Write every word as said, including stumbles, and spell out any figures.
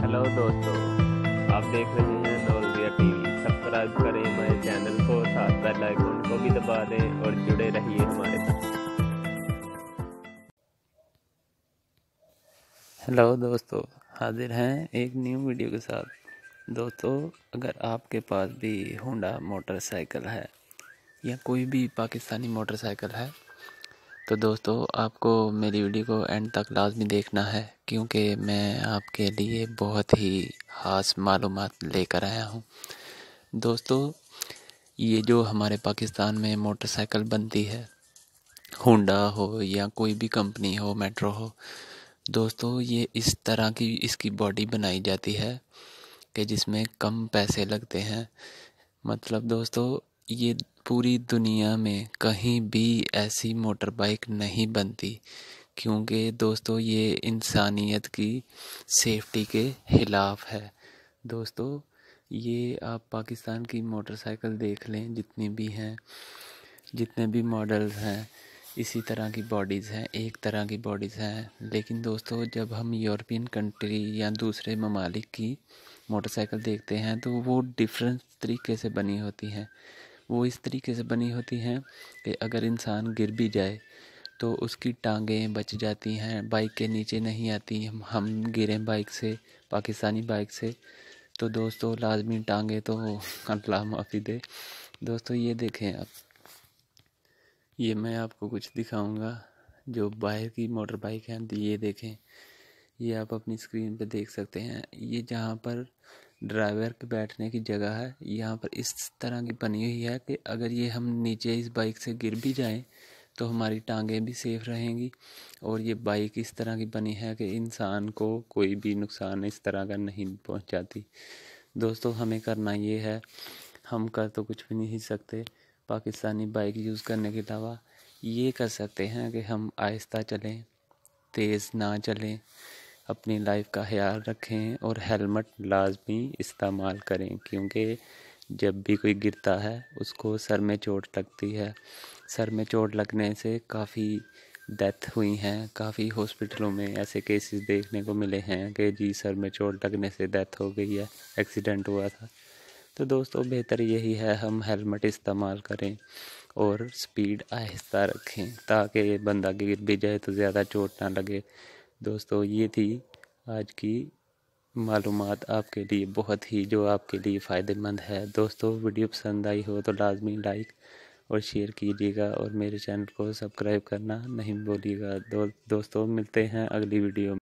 Hello दोस्तों, आप देख रहे हैं नौलविया टीवी। सब्सक्राइब करें हमारे चैनल को, साथ बेल आइकन को भी दबा दें और जुड़े रहिए हमारे साथ। हेलो दोस्तों, हाजिर हैं एक न्यू वीडियो के साथ। दोस्तों, अगर आपके पास भी होंडा मोटरसाइकिल है या कोई भी पाकिस्तानी मोटरसाइकिल है तो दोस्तों आपको मेरी वीडियो को एंड तक लाजमी देखना है, क्योंकि मैं आपके लिए बहुत ही ख़ास मालूमात लेकर आया हूँ। दोस्तों, ये जो हमारे पाकिस्तान में मोटरसाइकिल बनती है, होंडा हो या कोई भी कंपनी हो, मेट्रो हो, दोस्तों ये इस तरह की इसकी बॉडी बनाई जाती है कि जिसमें कम पैसे लगते हैं। मतलब दोस्तों, ये पूरी दुनिया में कहीं भी ऐसी मोटर बाइक नहीं बनती, क्योंकि दोस्तों ये इंसानियत की सेफ्टी के ख़िलाफ़ है। दोस्तों, ये आप पाकिस्तान की मोटरसाइकिल देख लें, जितनी भी हैं, जितने भी मॉडल्स हैं, इसी तरह की बॉडीज़ हैं, एक तरह की बॉडीज़ हैं। लेकिन दोस्तों, जब हम यूरोपियन कंट्री या दूसरे ममालिक की मोटरसाइकिल देखते हैं तो वो डिफरेंट तरीके से बनी होती हैं। वो इस तरीके से बनी होती हैं कि अगर इंसान गिर भी जाए तो उसकी टांगें बच जाती हैं, बाइक के नीचे नहीं आती। हम हम गिरें बाइक से, पाकिस्तानी बाइक से, तो दोस्तों लाजमी टांगें तो अल्लाह माफ़ी दे। दोस्तों ये देखें आप, ये मैं आपको कुछ दिखाऊंगा जो बाहर की मोटर बाइक है। ये देखें, ये आप अपनी स्क्रीन पे देख सकते हैं। ये जहाँ पर ड्राइवर के बैठने की जगह है, यहाँ पर इस तरह की बनी हुई है कि अगर ये हम नीचे इस बाइक से गिर भी जाएं तो हमारी टांगें भी सेफ रहेंगी। और ये बाइक इस तरह की बनी है कि इंसान को कोई भी नुकसान इस तरह का नहीं पहुंचाती। दोस्तों, हमें करना ये है, हम कर तो कुछ भी नहीं सकते पाकिस्तानी बाइक यूज़ करने के अलावा। ये कर सकते हैं कि हम आहिस्ता चलें, तेज़ ना चलें, अपनी लाइफ का ख्याल रखें और हेलमेट लाजमी इस्तेमाल करें, क्योंकि जब भी कोई गिरता है उसको सर में चोट लगती है। सर में चोट लगने से काफ़ी डेथ हुई हैं, काफ़ी हॉस्पिटलों में ऐसे केसेस देखने को मिले हैं कि जी सर में चोट लगने से डेथ हो गई है, एक्सीडेंट हुआ था। तो दोस्तों बेहतर यही है हम हेलमेट इस्तेमाल करें और स्पीड आहिस्ता रखें, ताकि बंदा गिर भी जाए तो ज़्यादा चोट ना लगे। दोस्तों, ये थी आज की मालूमात आपके लिए, बहुत ही जो आपके लिए फ़ायदेमंद है। दोस्तों, वीडियो पसंद आई हो तो लाजमी लाइक और शेयर कीजिएगा और मेरे चैनल को सब्सक्राइब करना नहीं भूलिएगा। दो, दोस्तों मिलते हैं अगली वीडियो में।